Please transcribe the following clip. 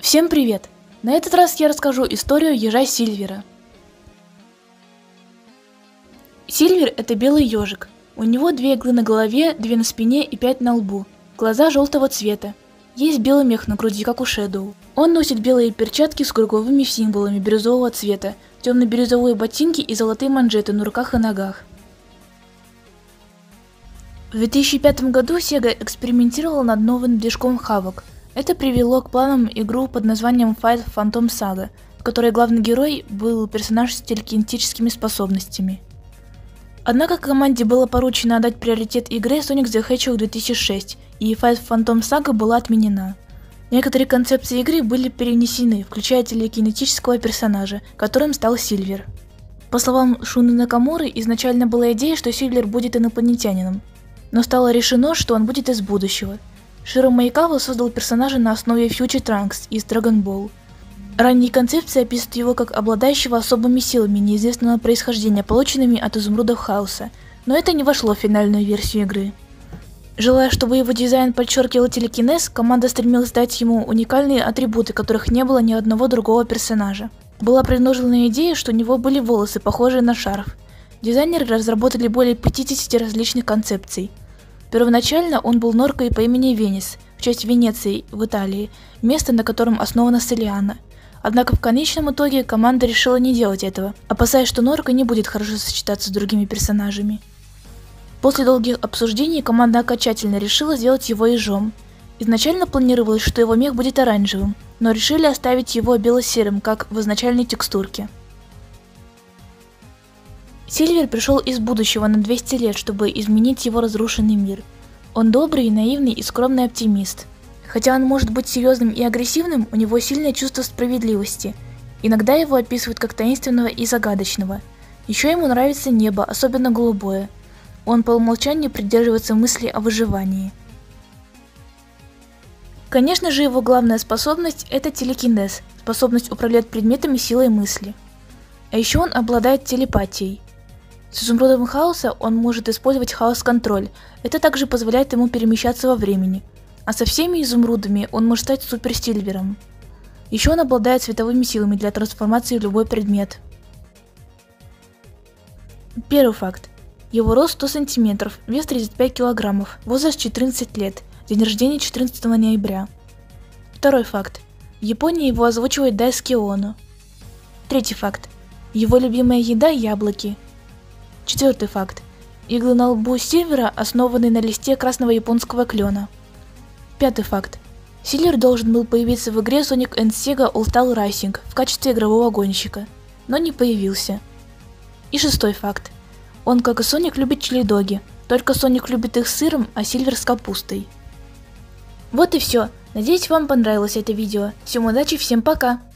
Всем привет! На этот раз я расскажу историю ежа Сильвера. Сильвер — это белый ежик. У него 2 иглы на голове, 2 на спине и 5 на лбу. Глаза желтого цвета. Есть белый мех на груди, как у Шэдоу. Он носит белые перчатки с круговыми символами бирюзового цвета, темно-бирюзовые ботинки и золотые манжеты на руках и ногах. В 2005 году Sega экспериментировала над новым движком Havok. Это привело к планам игру под названием Fight Phantom Saga, в которой главный герой был персонаж с телекинетическими способностями. Однако команде было поручено отдать приоритет игре Sonic the Hedgehog 2006, и Fight Phantom Saga была отменена. Некоторые концепции игры были перенесены, включая телекинетического персонажа, которым стал Сильвер. По словам Шуны Накамуры, изначально была идея, что Сильвер будет инопланетянином, но стало решено, что он будет из будущего. Широ Маекава создал персонажа на основе Future Trunks из Dragon Ball. Ранние концепции описывают его как обладающего особыми силами неизвестного происхождения, полученными от изумрудов хаоса, но это не вошло в финальную версию игры. Желая, чтобы его дизайн подчеркивал телекинез, команда стремилась дать ему уникальные атрибуты, которых не было ни одного другого персонажа. Была предложена идея, что у него были волосы, похожие на шарф. Дизайнеры разработали более 50 различных концепций. Первоначально он был норкой по имени Венис, в честь Венеции в Италии, место, на котором основана Селиана. Однако в конечном итоге команда решила не делать этого, опасаясь, что норка не будет хорошо сочетаться с другими персонажами. После долгих обсуждений команда окончательно решила сделать его ежом. Изначально планировалось, что его мех будет оранжевым, но решили оставить его бело-серым, как в изначальной текстурке. Сильвер пришел из будущего на 200 лет, чтобы изменить его разрушенный мир. Он добрый, наивный и скромный оптимист. Хотя он может быть серьезным и агрессивным, у него сильное чувство справедливости. Иногда его описывают как таинственного и загадочного. Еще ему нравится небо, особенно голубое. Он по умолчанию придерживается мысли о выживании. Конечно же, его главная способность – это телекинез, способность управлять предметами силой мысли. А еще он обладает телепатией. С изумрудом хаоса он может использовать хаос-контроль, это также позволяет ему перемещаться во времени. А со всеми изумрудами он может стать Супер Сильвером. Еще он обладает световыми силами для трансформации в любой предмет. Первый факт. Его рост 100 см, вес 35 кг, возраст 14 лет, день рождения 14 ноября. Второй факт. В Японии его озвучивает Дайсуке Оно. Третий факт. Его любимая еда – яблоки. Четвертый факт. Иглы на лбу Сильвера основаны на листе красного японского клена. Пятый факт. Сильвер должен был появиться в игре Sonic and Sega All-Star Racing в качестве игрового гонщика, но не появился. И шестой факт. Он, как и Соник, любит чили-доги, только Соник любит их с сыром, а Сильвер с капустой. Вот и все. Надеюсь, вам понравилось это видео. Всем удачи, всем пока!